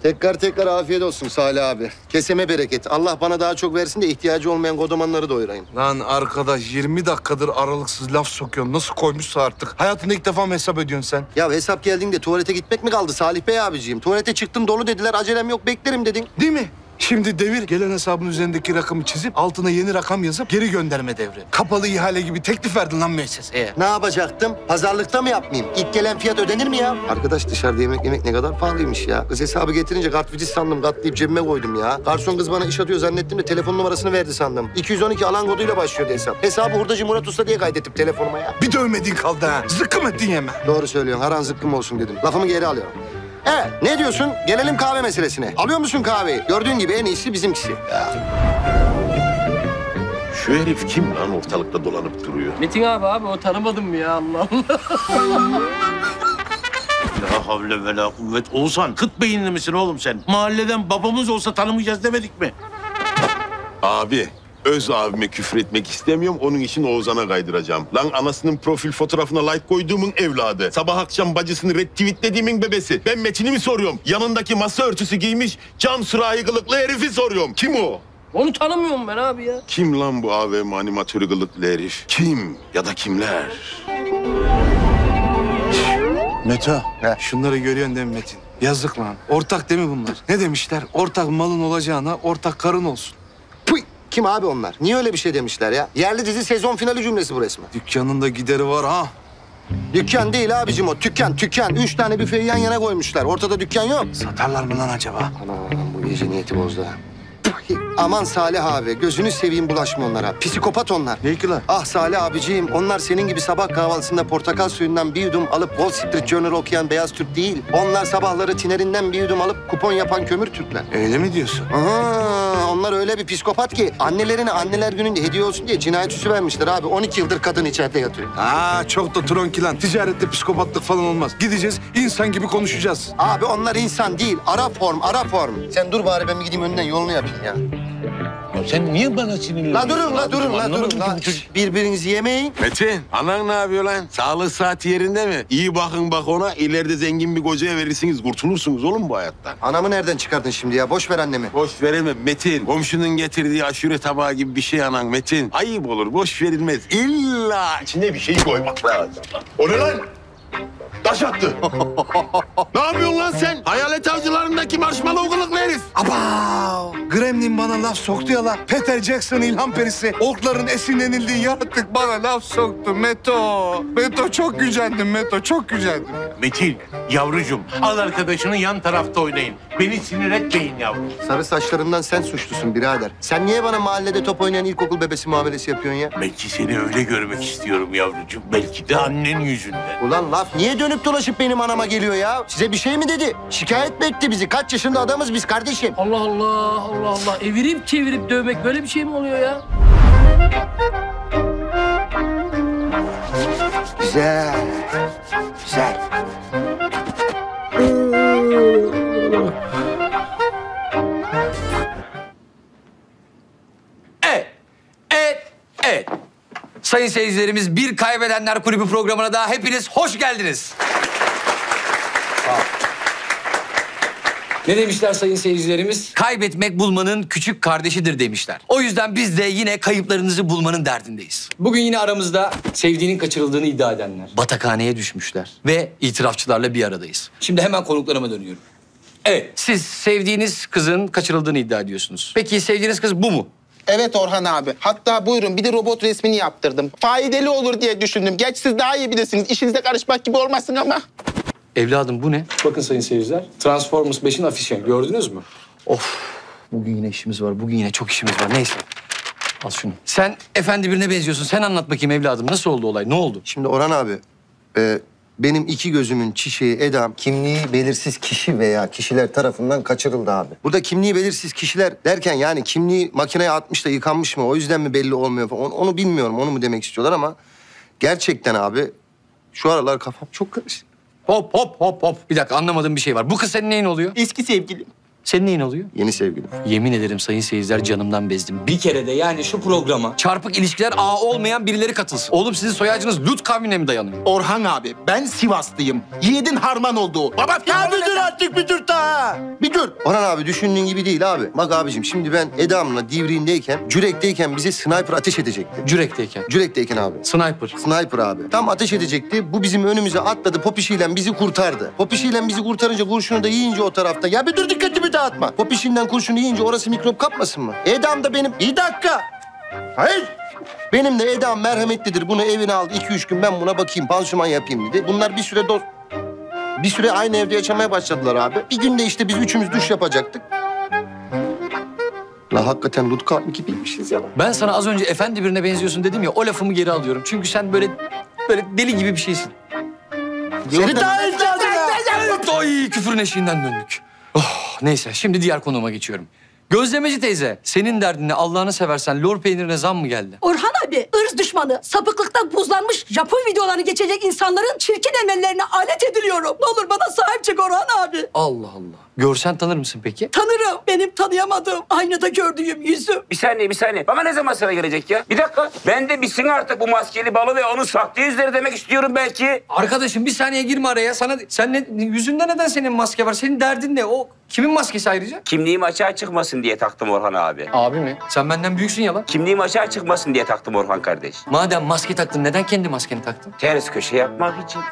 Tekrar afiyet olsun Salih abi. Keseme bereket. Allah bana daha çok versin de ihtiyacı olmayan kodomanları doyurayım. Lan arkadaş 20 dakikadır aralıksız laf sokuyorsun. Nasıl koymuşsa artık. Hayatında ilk defa mı hesap ediyorsun sen? Ya hesap geldiğinde tuvalete gitmek mi kaldı Salih Bey abiciğim? Tuvalete çıktım dolu dediler, acelem yok beklerim dedin. Değil mi? Şimdi devir gelen hesabın üzerindeki rakamı çizip altına yeni rakam yazıp geri gönderme devri. Kapalı ihale gibi teklif verdin lan müesseseye. Ne yapacaktım? Pazarlıkta mı yapmayayım? İlk gelen fiyat ödenir mi ya? Arkadaş dışarıda yemek ne kadar pahalıymış ya. Kız hesabı getirince kartvizit sandım, katlayıp cebime koydum ya. Garson kız bana iş atıyor zannettim de telefon numarasını verdi sandım. 212 alan koduyla başlıyordu hesap. Hesabı hurdacı Murat Usta diye kaydettim telefonuma ya. Bir dövmediğin kaldı ha. Zıkkım ettin yeme. Doğru söylüyorsun. Haran zıkkım olsun dedim. Lafımı geri alıyorum. Evet, ne diyorsun? Gelelim kahve meselesine. Alıyor musun kahveyi? Gördüğün gibi en iyisi bizimkisi. Şu herif kim lan ortalıkta dolanıp duruyor? Metin abi o tanımadın mı ya Allah Allah. La havle ve la kuvvet. Oğuzhan kıt beyinli misin oğlum sen? Mahalleden babamız olsa tanımayacağız demedik mi? Abi, öz abime küfür etmek istemiyorum. Onun için Oğuzhan'a kaydıracağım. Lan anasının profil fotoğrafına like koyduğumun evladı. Sabah akşam bacısını retweetlediğimin bebesi. Ben Metin'i mi soruyorum? Yanındaki masa örtüsü giymiş cam sürahi kılıklı herifi soruyorum. Kim o? Onu tanımıyorum ben abi ya. Kim lan bu AVM animatörü kılıklı herif? Kim ya da kimler? Meto, şunları görüyorsun değil mi Metin? Yazık lan. Ortak değil mi bunlar? Ne demişler? Ortak malın olacağına ortak karın olsun. Puy! Kim abi onlar? Niye öyle bir şey demişler ya? Yerli dizi sezon finali cümlesi bu resmen. Dükkanın da gideri var ha. Dükkan değil abicim o. Tükkan. 3 tane büfeyi yan yana koymuşlar. Ortada dükkan yok. Satarlar mı lan acaba? Anam bu iyice niyeti bozdu ha. Aman Salih abi, gözünü seveyim bulaşma onlara. Psikopat onlar. Ne ki lan? Ah Salih abiciğim, onlar senin gibi sabah kahvaltısında portakal suyundan bir yudum alıp Wall Street Journal okuyan beyaz Türk değil. Onlar sabahları tinerinden bir yudum alıp kupon yapan kömür Türkler. Öyle mi diyorsun? Aha, onlar öyle bir psikopat ki annelerine anneler gününde hediye olsun diye cinayet süsü vermişler abi. 12 yıldır kadın içeride yatıyor. Çok da tronki lan. Ticarette psikopatlık falan olmaz. Gideceğiz, insan gibi konuşacağız. Abi onlar insan değil, ara form. Sen dur bari ben bir gideyim önden yolunu yapayım ya. Ya sen niye bana sinirleniyorsun? La durun. Birbirinizi yemeyin. Metin, anan ne yapıyor lan? Sağlık saati yerinde mi? İyi bakın bak ona. İleride zengin bir kocaya verirsiniz. Kurtulursunuz oğlum bu hayattan. Anamı nereden çıkardın şimdi ya? Boş ver annemi. Boş veremem Metin. Komşunun getirdiği aşure tabağı gibi bir şey anan Metin. Ayıp olur, boş verilmez. İlla içine bir şey koymak lazım. O ne lan? Taş attı. Ne yapıyorsun lan sen? Hayalet avcılarındaki marshmallow kılıklı herif. Abav! Gremlin bana laf soktu ya la. Peter Jackson ilham perisi. Orkların esinlenildiği yaratık bana laf soktu Meto. Meto çok gücendim Meto, çok gücendim. Metin, yavrucuğum al arkadaşını yan tarafta oynayın. Beni sinir etmeyin yavrum. Sarı saçlarından sen suçlusun birader. Sen niye bana mahallede top oynayan ilkokul bebesi muamelesi yapıyorsun ya? Belki seni öyle görmek istiyorum yavrucuğum. Belki de annen yüzünden. Ulan laf niye dönüp dolaşıp benim anama geliyor ya? Size bir şey mi dedi? Şikayet mi etti bizi? Kaç yaşında adamız biz kardeşim? Allah Allah. Evirip çevirip dövmek böyle bir şey mi oluyor ya? Güzel. Evet. Sayın seyircilerimiz, Bir Kaybedenler Kulübü programına daha hepiniz hoş geldiniz. Ne demişler sayın seyircilerimiz? Kaybetmek bulmanın küçük kardeşidir demişler. O yüzden biz de yine kayıplarınızı bulmanın derdindeyiz. Bugün yine aramızda sevdiğinin kaçırıldığını iddia edenler, batakhaneye düşmüşler ve itirafçılarla bir aradayız. Şimdi hemen konuklarıma dönüyorum. Evet, siz sevdiğiniz kızın kaçırıldığını iddia ediyorsunuz. Peki sevdiğiniz kız bu mu? Evet Orhan abi. Hatta buyurun bir de robot resmini yaptırdım. Faydalı olur diye düşündüm. Geç siz daha iyi bilirsiniz. İşinize karışmak gibi olmasın ama. Evladım bu ne? Bakın sayın seyirciler, Transformers 5'in afişi. Gördünüz mü? Of, bugün yine işimiz var. Bugün yine çok işimiz var. Neyse. Al şunu. Sen efendi birine benziyorsun. Sen anlat bakayım evladım. Nasıl oldu olay? Ne oldu? Şimdi Orhan abi, benim iki gözümün çiçeği Edam kimliği belirsiz kişi veya kişiler tarafından kaçırıldı abi. Burada kimliği belirsiz kişiler derken yani kimliği makineye atmış da yıkanmış mı? O yüzden mi belli olmuyor falan. Onu bilmiyorum. Onu mu demek istiyorlar ama gerçekten abi şu aralar kafam çok karışık. Hop. Bir dakika anlamadığım bir şey var. Bu kız senin neyin oluyor? Eski sevgilim. Senin neyin oluyor? Yeni sevgilim. Yemin ederim sayın seyirciler canımdan bezdim. Bir kere de yani şu programa çarpık ilişkiler ağı olmayan birileri katılsın. Oğlum sizin soy ağacınız Lut kavmine mi dayanıyor? Orhan abi ben Sivaslıyım. Yiğidin harman olduğu. Baba Ya bir dur artık bir dur ta. Bir dur. Orhan abi düşündüğün gibi değil abi. Bak abicim şimdi ben Eda'mla Divriğindeyken, Cürek'teyken bize sniper ateş edecekti. Cürek'teyken. Cürek'teyken abi. Sniper. Sniper abi. Tam ateş edecekti. Bu bizim önümüze atladı. Popişiyle bizi kurtardı. Popişiyle bizi kurtarınca kurşunu da yiyince o tarafta. Ya bir dur dikkatimi dağıtma. Popişinden kurşunu yiyince orası mikrop kapmasın mı? Eda'm da benim... Bir dakika. Hayır. Benim de Eda'm merhametlidir. Bunu evine aldı. 2-3 gün ben buna bakayım, pansuman yapayım dedi. Bunlar bir süre Bir süre aynı evde yaşamaya başladılar abi. Bir günde işte biz üçümüz duş yapacaktık. La hakikaten Lut kavmi gibiymişiz ya. Ben sana az önce efendi birine benziyorsun dedim ya, o lafımı geri alıyorum. Çünkü sen böyle deli gibi bir şeysin. Seni daha önce Ay, küfürün eşiğinden döndük. Oh, neyse şimdi diğer konuma geçiyorum. Gözlemeci teyze, senin derdin Allah'ını seversen lor peynirine zam mı geldi? Orhan abi ırz düşmanı, sapıklıktan buzlanmış Japon videolarını geçecek insanların çirkin emellerine alet ediliyorum. Ne olur bana sahip çık Orhan abi. Allah Allah. Görsen tanır mısın peki? Tanırım. Benim tanıyamadığım, aynada gördüğüm yüzüm. Bir saniye. Bana ne zaman sıra gelecek ya? Bir dakika. Ben de bitsin artık bu maskeli balı ve onun sahte yüzleri demek istiyorum belki. Arkadaşım bir saniye girme araya. Yüzünde neden senin maske var? Senin derdin ne? O kimin maskesi ayrıca? Kimliğim açığa çıkmasın diye taktım Orhan abi. Abi mi? Sen benden büyüksün ya lan. Kimliğim açığa çıkmasın diye taktım Orhan kardeş. Madem maske taktın, neden kendi maskeni taktın? Ters köşe yapmak için.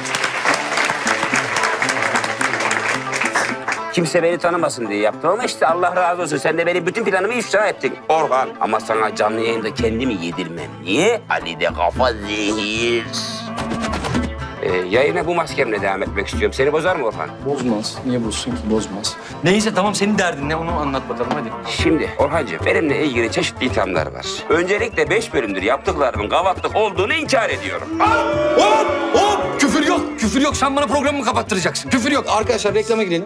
Kimse beni tanımasın diye yaptım ama işte Allah razı olsun. Sen de benim bütün planımı ifşa ettin Orhan. Ama sana canlı yayında kendimi yedirmem. Niye? Ali de kafa zehir. Yayına bu maskemle devam etmek istiyorum. Seni bozar mı Orhan? Bozmaz. Niye bozsun ki? Bozmaz. Neyse tamam, senin derdin ne? Onu anlat bakalım hadi. Şimdi Orhancığım, benimle ilgili çeşitli ithamlar var. Öncelikle 5 bölümdür yaptıklarımın gavatlık olduğunu inkar ediyorum. Hop! Küfür yok, küfür yok. Sen bana programımı kapattıracaksın. Küfür yok. Arkadaşlar reklama girelim.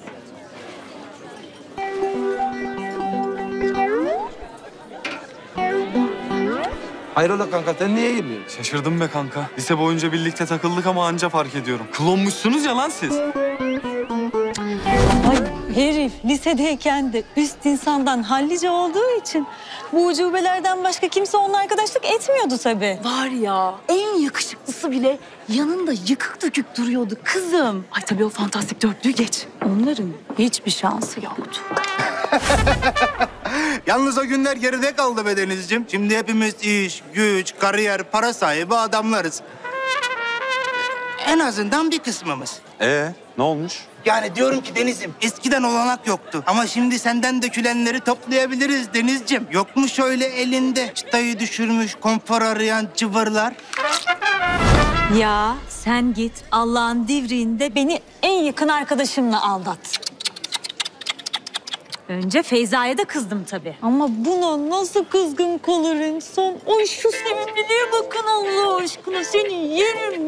Hayrola kanka, sen niye girmiyorsun? Şaşırdım be kanka. Lise boyunca birlikte takıldık ama anca fark ediyorum. Klonmuşsunuz ya lan siz. Ay herif lisedeyken de üst insandan hallice olduğu için bu ucubelerden başka kimse onunla arkadaşlık etmiyordu tabii. Var ya, en yakışıklısı bile yanında yıkık dökük duruyordu kızım. Ay tabii o fantastik dörtlüğü geç. Onların hiçbir şansı yoktu. Yalnız o günler geride kaldı be Denizciğim. Şimdi hepimiz iş, güç, kariyer, para sahibi adamlarız. En azından bir kısmımız. Ne olmuş? Yani diyorum ki Deniz'im, eskiden olanak yoktu. Ama şimdi senden dökülenleri toplayabiliriz Denizciğim. Yok mu şöyle elinde çıtayı düşürmüş, konfor arayan cıvırlar? Ya sen git Allah'ın divriğinde beni en yakın arkadaşımla aldat. Önce Feyza'ya da kızdım tabii. Ama buna nasıl kızgın kalır insan? Ay şu sevimliliğe bakın Allah aşkına. Seni yerim.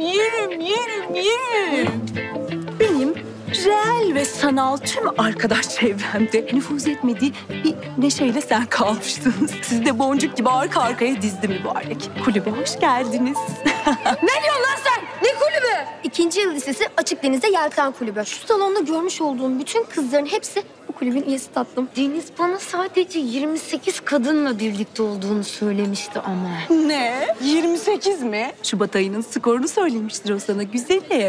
Benim reel ve sanal tüm arkadaş çevremde nüfuz etmediği bir neşeyle sen kalmıştınız. Siz de boncuk gibi arka arkaya dizdi mübarek. Kulübe hoş geldiniz. Ne diyorsun lan sen? Ne kulübü? 2. yıl lisesi Açık Deniz'de Yelten Kulübü. Şu salonda görmüş olduğum bütün kızların hepsi bu kulübün üyesi tatlım. Deniz bana sadece 28 kadınla birlikte olduğunu söylemişti ama. Ne? 28 mi? Şubat ayının skorunu söylemiştir o sana güzelim.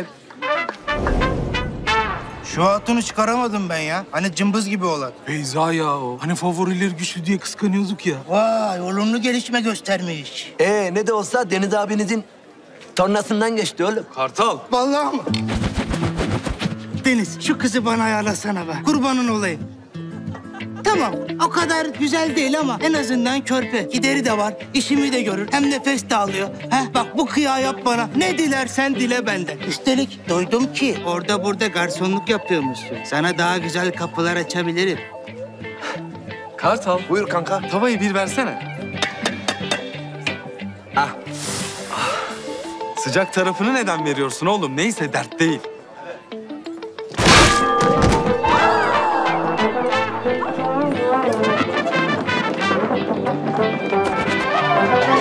Şu hatunu çıkaramadım ben ya. Hani cımbız gibi olan. Beyza ya o. Hani favorileri güçlü diye kıskanıyorduk ya. Vay, olumlu gelişme göstermiş. Ne de olsa Deniz abinizin tornasından geçti oğlum. Kartal. Vallahi mı? Deniz, şu kızı bana ayarlasana be. Kurbanın olayım. Tamam, o kadar güzel değil ama en azından körpe. Gideri de var, işimi de görür. Hem nefes de alıyor. Bak bu kıyağı yap bana. Ne dilersen dile benden. Üstelik duydum ki orada burada garsonluk yapıyormuşsun. Sana daha güzel kapılar açabilirim. Kartal. Buyur kanka. Tavayı bir versene. Sıcak tarafını neden veriyorsun oğlum? Neyse, dert değil.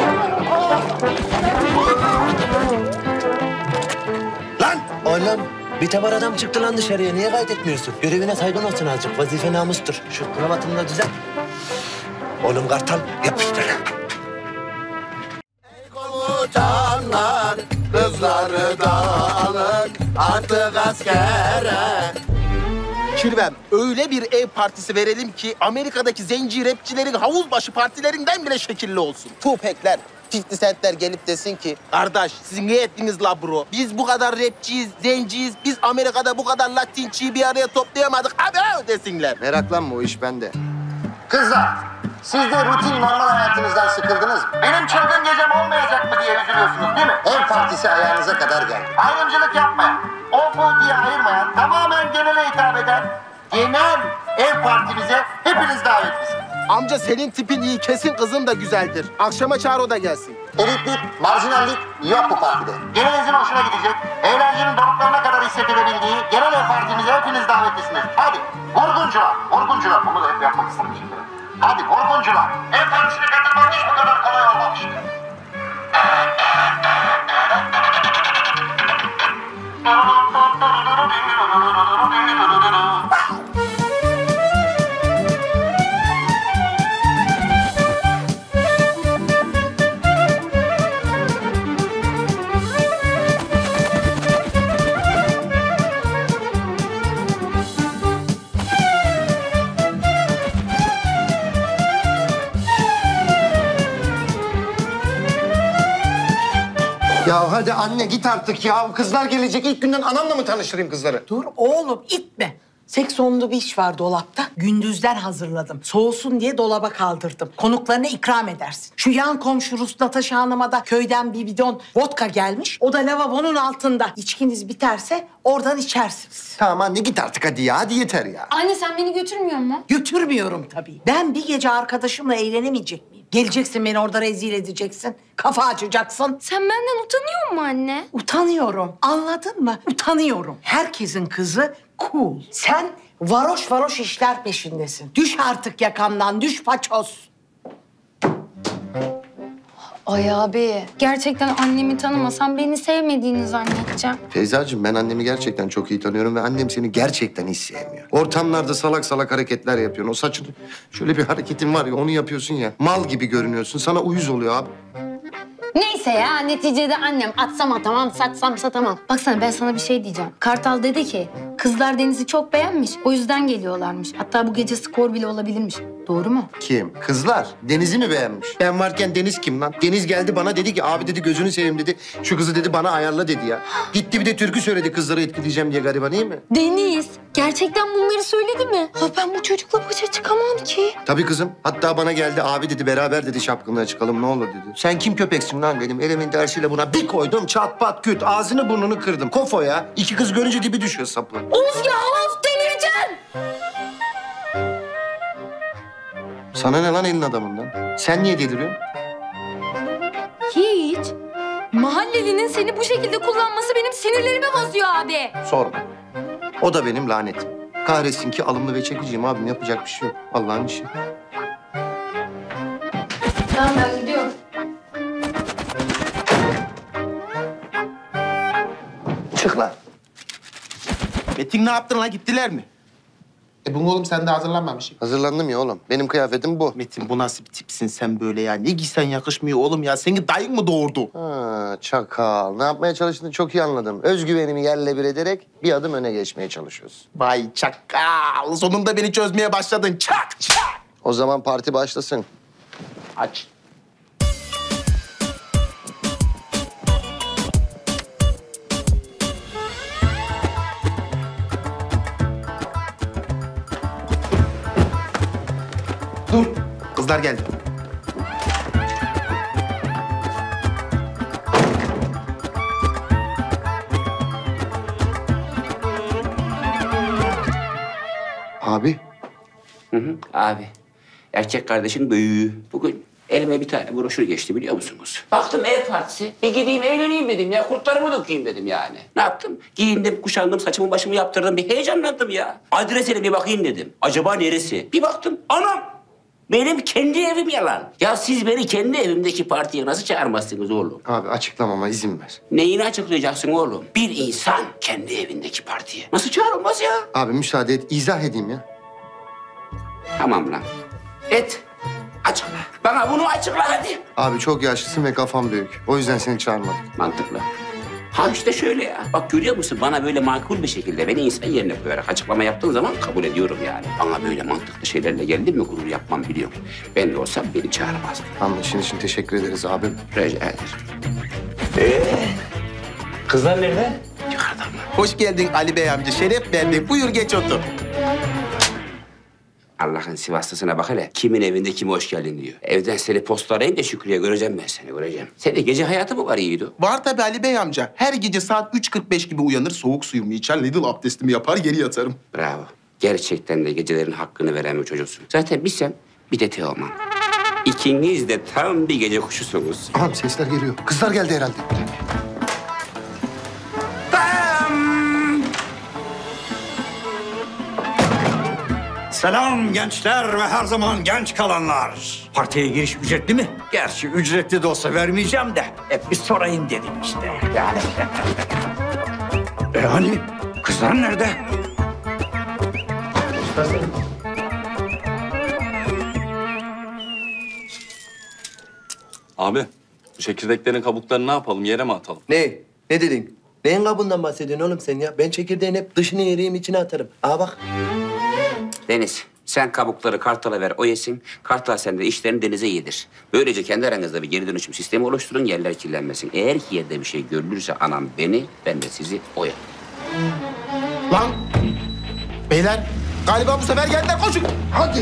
Lan! Oğlum Bir tabar adam çıktı lan dışarıya. Niye kaydetmiyorsun? Görevine saygın olsun azıcık. Vazife namustur. Şu kravatını da düzelt. Oğlum Kartal yapıştır. Komutanlar kızları da alın artık askere. Kirvem, öyle bir ev partisi verelim ki Amerika'daki zenci rapçilerin havuz başı partilerinden bile şekilli olsun. Tupac'ler, 50 Cent'ler gelip desin ki kardeş siz ne ettiniz la bro? Biz bu kadar rapçiyiz, zenciyiz. Biz Amerika'da bu kadar Latinçiyi bir araya toplayamadık. Abi desinler. Meraklanma, o iş bende. Kızlar, siz de rutin normal hayatınızdan sıkıldınız mı? Benim çılgın gecem olmayacak mı diye üzülüyorsunuz değil mi? Ev partisi ayağınıza kadar geldi. Ayrımcılık yapmayan, o bu diye ayırmayan, tamamen genele hitap eden genel ev partimize hepiniz davetlisiniz. Amca senin tipin iyi, kesin kızın da güzeldir. Akşama çağır o da gelsin. Elitlik, marjinallik yok bu partide. Genelinizin hoşuna gidecek, eğlencenin doruklarına kadar hissedilebildiği genel ev partimize hepiniz davetlisiniz. Hadi vurguncular, bunu da hep yapmak istemişim. Hadi vurguncular, ev partisine katılmak hiç bu kadar kolay olmamıştı. Ya hadi anne git artık ya. Kızlar gelecek. İlk günden anamla mı tanıştırayım kızları? Dur oğlum itme. Seksonlu bir iş var dolapta. Gündüzden hazırladım. Soğusun diye dolaba kaldırdım. Konuklarına ikram edersin. Şu yan komşu Rus Natasha Hanım'a da köyden bir bidon vodka gelmiş. O da lavabonun altında. İçkiniz biterse oradan içersiniz. Tamam anne git artık hadi ya. Hadi yeter ya. Anne sen beni götürmüyor musun? Götürmüyorum tabii. Ben bir gece arkadaşımla eğlenemeyecek miyim? Geleceksin beni orada rezil edeceksin. Kafa açacaksın. Sen benden utanıyor musun anne? Utanıyorum. Anladın mı? Utanıyorum. Herkesin kızı cool. Sen varoş varoş işler peşindesin. Düş artık yakamdan, düş paçoz. Ay abi, gerçekten annemi tanımasam beni sevmediğini zannedeceğim. Feyzacığım ben annemi gerçekten çok iyi tanıyorum ve annem seni gerçekten hiç sevmiyor. Ortamlarda salak salak hareketler yapıyorsun. O saçın şöyle bir hareketin var ya onu yapıyorsun ya. Mal gibi görünüyorsun. Sana uyuz oluyor abi. Neyse ya, neticede annem atsam atamam, satsam satamam. Baksana ben sana bir şey diyeceğim. Kartal dedi ki, kızlar Deniz'i çok beğenmiş, o yüzden geliyorlarmış. Hatta bu gece skor bile olabilirmiş. Doğru mu? Kim? Kızlar. Deniz'i mi beğenmiş? Ben varken Deniz kim lan? Deniz geldi bana dedi ki abi dedi gözünü seveyim dedi. Şu kızı dedi bana ayarla dedi ya. Gitti bir de türkü söyledi kızları etkileyeceğim diye gariban iyi mi? Deniz, gerçekten bunları söyledi mi? Ha, ben bu çocukla başa çıkamam ki. Tabii kızım. Hatta bana geldi abi dedi beraber dedi şapkınlığa çıkalım ne olur dedi. Sen kim köpeksin lan dedim. Elimin tersiyle buna bir koydum çat pat küt. Ağzını burnunu kırdım. Kofo ya. İki kız görünce dibi düşüyor sapla. Of ya of delireceğim. Sana ne lan elin adamından? Sen niye deliriyorsun? Hiç. Mahallelinin seni bu şekilde kullanması benim sinirlerimi bozuyor abi. Sorma. O da benim lanetim. Kahretsin ki alımlı ve çekiciyim abim. Yapacak bir şey yok. Allah'ın işi. Tamam ben gidiyorum. Çık lan. Metin ne yaptın lan? Gittiler mi? Bunu oğlum sen de hazırlanmamışsın. Hazırlandım ya oğlum. Benim kıyafetim bu. Metin bu nasıl bir tipsin sen böyle ya? Ne giysen yakışmıyor oğlum ya. Seni dayın mı doğurdu? Ha, çakal. Ne yapmaya çalıştığını çok iyi anladım. Özgüvenimi yerle bir ederek bir adım öne geçmeye çalışıyorsun. Vay çakal. Sonunda beni çözmeye başladın. Çak çak. O zaman parti başlasın. Aç. Dur. Kızlar geldi. Abi. Abi. Erkek kardeşin büyüğü. Bugün elime bir tane broşür geçti biliyor musunuz? Baktım ev partisi. Bir gideyim eğleneyim dedim ya. Kurtlarımı dökeyim dedim yani. Ne yaptım? Giyindim, kuşandım, saçımı başımı yaptırdım. Bir heyecanlandım ya. Adresine bir bakayım dedim. Acaba neresi? Bir baktım. Anam! Benim kendi evim yalan. Ya siz beni kendi evimdeki partiye nasıl çağırmazsınız oğlum? Abi açıklamama izin ver. Neyini açıklayacaksın oğlum? Bir insan kendi evindeki partiye nasıl çağrılmaz ya? Abi müsaade et, izah edeyim ya. Tamam lan. Et. Açıkla. Bana bunu açıkla hadi. Abi çok yaşlısın ve kafam büyük. O yüzden seni çağırmadım. Mantıklı. Ha işte şöyle ya. Bak görüyor musun? Bana böyle makul bir şekilde beni insan yerine koyarak açıklama yaptığın zaman kabul ediyorum yani. Bana böyle mantıklı şeylerle geldin mi gurur yapmam biliyorum. Ben de olsam beni çağırmazdım. Anlaşın için teşekkür ederiz abim. Rica ederim. Kızlar nerede? Yukarıdan mı? Hoş geldin Ali Bey amca. Şeref verdin. Buyur geç otur. Allah'ın Sivaslısına bak hele. Kimin evinde kime hoş geldin diyor. Evden seni postalayın da Şükrü'ye göreceğim ben seni, göreceğim. Senin gece hayatı mı var Yiğido? Var tabii Ali Bey amca. Her gece saat 3.45 gibi uyanır, soğuk suyumu içer, Lidl abdestimi yapar, geri yatarım. Bravo. Gerçekten de gecelerin hakkını veren bir çocuksun. Zaten bir sen, bir de Teoman. İkiniz de tam bir gece kuşusunuz. Aha sesler geliyor. Kızlar geldi herhalde. Selam gençler ve her zaman genç kalanlar. Partiye giriş ücretli mi? Gerçi ücretli de olsa vermeyeceğim de hep bir sorayım dedim işte. Yani. Hani kızlar nerede? Abi, bu çekirdeklerin kabuklarını ne yapalım? Yere mi atalım? Ne? Ne dedin? Neyin kabuğundan bahsediyorsun oğlum sen ya? Ben çekirdeğin hep dışını yeriyim, içine atarım. Aa bak. Deniz, sen kabukları Kartal'a ver, o yesin. Kartal sen de işlerini Deniz'e yedir. Böylece kendi aranızda bir geri dönüşüm sistemi oluşturun, yerler kirlenmesin. Eğer ki yerde bir şey görülürse anam beni, ben de sizi oyar. Lan! Beyler, galiba bu sefer geldiler. Koşun! Hadi!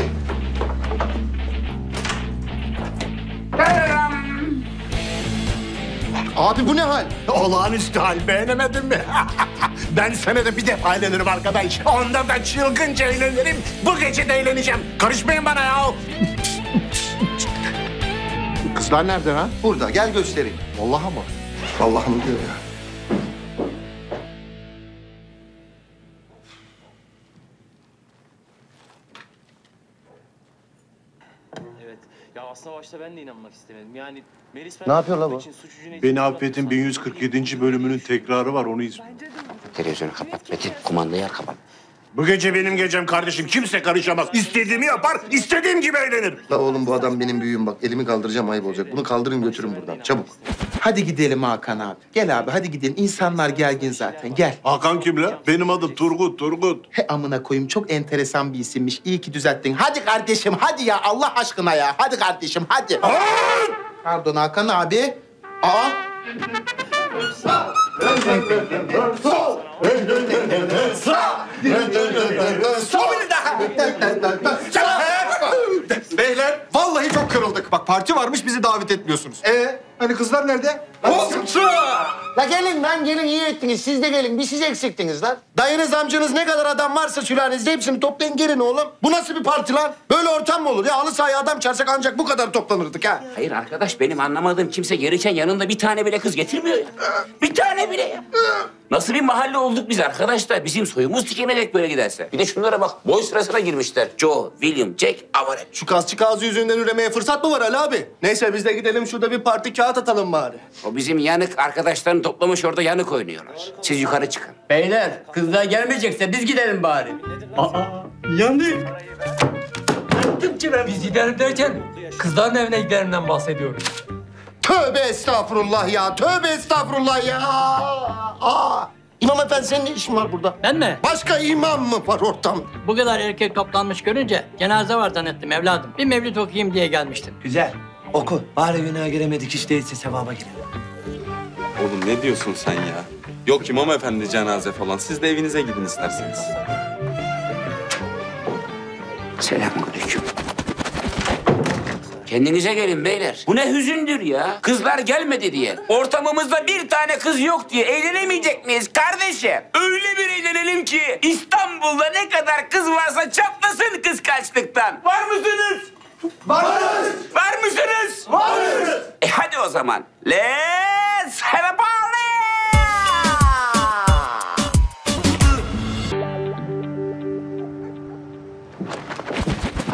Abi bu ne hal? Olağanüstü hal, beğenemedin mi? Ben senede bir defa eğlenirim arkadaş. Onda da çılgınca eğlenirim. Bu gece de eğleneceğim. Karışmayın bana ya. Kızlar nerede ha? Burada, gel göstereyim. Vallahi mı? Vallahi mı diyor ya. Evet. Ya aslında başta ben de inanmak istemedim. Yani Melis... Ne yapıyor la bu? Beni Affet'in 1147. bölümünün tekrarı var, onu izliyorum. Televizyonu kapat Metin, kumandayı al kapat. Bu gece benim gecem kardeşim. Kimse karışamaz. İstediğimi yapar, istediğim gibi eğlenirim. La oğlum bu adam benim büyüğüm bak. Elimi kaldıracağım ayıp olacak. Bunu kaldırın götürün buradan. Çabuk. Hadi gidelim Hakan abi. Gel abi hadi gidelim. İnsanlar gergin zaten. Gel. Hakan kim la? Benim adım Turgut. He amına koyayım çok enteresan bir isimmiş. İyi ki düzelttin. Hadi kardeşim hadi ya Allah aşkına ya. Hadi kardeşim hadi. Pardon Hakan abi. Aa. Beyler vallahi çok kırıldık. Bak parti varmış bizi davet etmiyorsunuz. Hani kızlar nerede? La gelin lan gelin iyi ettiniz. Siz de gelin. Bir siz eksiktiniz lan. Dayınız amcanız ne kadar adam varsa sülalenizde hepsini toplayın gelin oğlum. Bu nasıl bir parti lan? Böyle ortam mı olur? Ya halı sahaya adam çağırsak ancak bu kadar toplanırdık ha. Hayır arkadaş, benim anlamadığım kimse gelirken yanında bir tane bile kız getirmiyor ya. Bir tane bile ya. Nasıl bir mahalle olduk biz arkadaşlar? Bizim soyumuz tükenecek böyle giderse. Bir de şunlara bak, boy sırasına girmişler. Joe, William, Jack, Avaret. Şu kasçı ağzı yüzünden üremeye fırsat mı var Ali abi? Neyse biz de gidelim şurada bir parti kağıt atalım bari. O bizim yanık arkadaşlarını toplamış orada yanık oynuyorlar. Siz yukarı çıkın. Beyler kızlar gelmeyecekse biz gidelim bari. Yandık. Biz gidelim derken kızların evine giderimden bahsediyoruz. Tövbe estağfurullah ya. Tövbe estağfurullah ya. İmam efendi senin ne işin var burada? Ben mi? Başka imam mı var ortamda? Bu kadar erkek toplanmış görünce cenaze var zannettim evladım. Bir mevlüt okuyayım diye gelmiştim. Güzel. Oku. Bari günaha giremedik hiç değilse sevaba girelim. Oğlum ne diyorsun sen ya? Yok İmam Efendi cenaze falan. Siz de evinize gidin isterseniz. Selamünaleyküm. Kendinize gelin beyler. Bu ne hüzündür ya. Kızlar gelmedi diye. Ortamımızda bir tane kız yok diye eğlenemeyecek miyiz kardeşim? Öyle bir eğlenelim ki İstanbul'da ne kadar kız varsa çatlasın kıskançlıktan. Var mısınız? Varız. Var mısınız? Varız. Hadi o zaman. Let's have a party!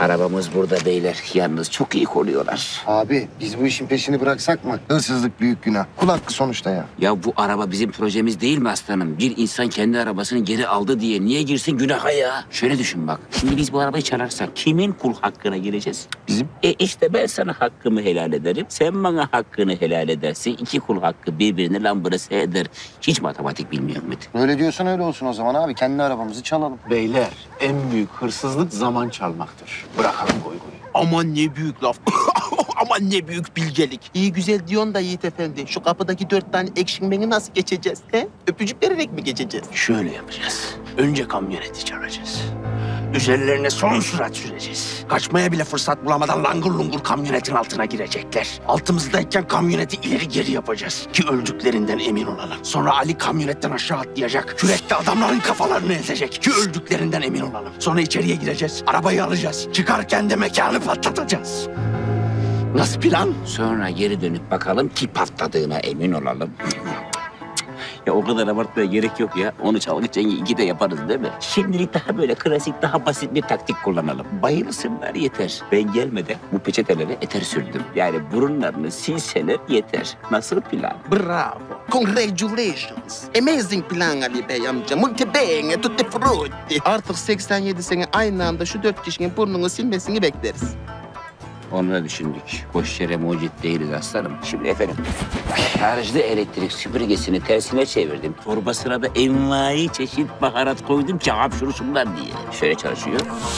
Arabamız burada beyler. Yalnız çok iyi koruyorlar. Abi biz bu işin peşini bıraksak mı? Hırsızlık büyük günah. Kul hakkı sonuçta ya. Ya bu araba bizim projemiz değil mi aslanım? Bir insan kendi arabasını geri aldı diye niye girsin günaha ya? Şöyle düşün bak. Şimdi biz bu arabayı çalarsak kimin kul hakkına gireceğiz? Bizim. İşte ben sana hakkımı helal ederim. Sen bana hakkını helal edersin. İki kul hakkı birbirini lambırası eder. Hiç matematik bilmiyor muydun? Öyle diyorsan öyle olsun o zaman abi. Kendi arabamızı çalalım. Beyler, en büyük hırsızlık zaman çalmaktır. Bırakalım goygoyu. Aman ne büyük laf. Aman ne büyük bilgelik. İyi güzel diyorsun da Yiğit Efendi. Şu kapıdaki 4 tane Action Man'i nasıl geçeceğiz? He? Öpücük vererek mi geçeceğiz? Şöyle yapacağız. Önce kamyoneti çağıracağız. Üzerlerine son sürat süreceğiz. Kaçmaya bile fırsat bulamadan langır lungur kamyonetin altına girecekler. Altımızdayken kamyoneti ileri geri yapacağız ki öldüklerinden emin olalım. Sonra Ali kamyonetten aşağı atlayacak. Kürekle adamların kafalarını ezecek ki öldüklerinden emin olalım. Sonra içeriye gireceğiz. Arabayı alacağız. Çıkarken de mekanı patlatacağız. Nasıl plan? Sonra geri dönüp bakalım ki patladığına emin olalım. Ya o kadar abartmaya gerek yok ya. Onu çalgı çengi 2'de yaparız değil mi? Şimdilik daha böyle klasik, daha basit bir taktik kullanalım. Bayılsınlar yeter. Ben gelmeden bu peçetelere eter sürdüm. Yani burunlarını silseler yeter. Nasıl plan? Bravo. Congratulations. Amazing plan Ali Bey amca. Multi bene tutti frutti. Artık 87 sene aynı anda şu 4 kişinin burnunu silmesini bekleriz. Onu da düşündük. Boş yere mucit değiliz aslanım. Şimdi efendim, şarjlı elektrik süpürgesini tersine çevirdim. Torbasına da envai çeşit baharat koydum ki hapşursunlar diye. Şöyle çalışıyor.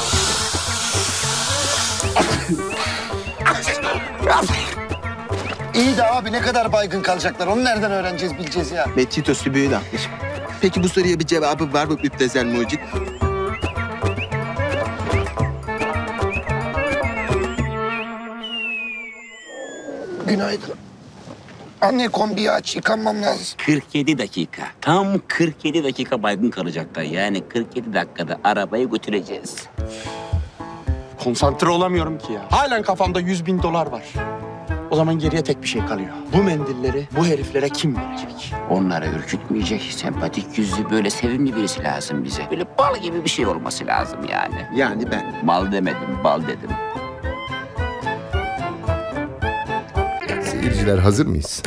İyi de abi ne kadar baygın kalacaklar? Onu nereden öğreneceğiz, bileceğiz ya? Betitosu böyle atmış. Peki bu soruya bir cevabı var mı müptezel mucit? Günaydın. Anne kombiyi aç, yıkanmam lazım. 47 dakika. Tam 47 dakika baygın kalacaklar. Yani 47 dakikada arabayı götüreceğiz. Konsantre olamıyorum ki ya. Halen kafamda 100.000 dolar var. O zaman geriye tek bir şey kalıyor. Bu mendilleri bu heriflere kim verecek? Onları ürkütmeyecek, sempatik yüzlü, böyle sevimli birisi lazım bize. Böyle bal gibi bir şey olması lazım yani. Yani ben. Mal demedim, bal dedim. Seyirciler hazır mıyız?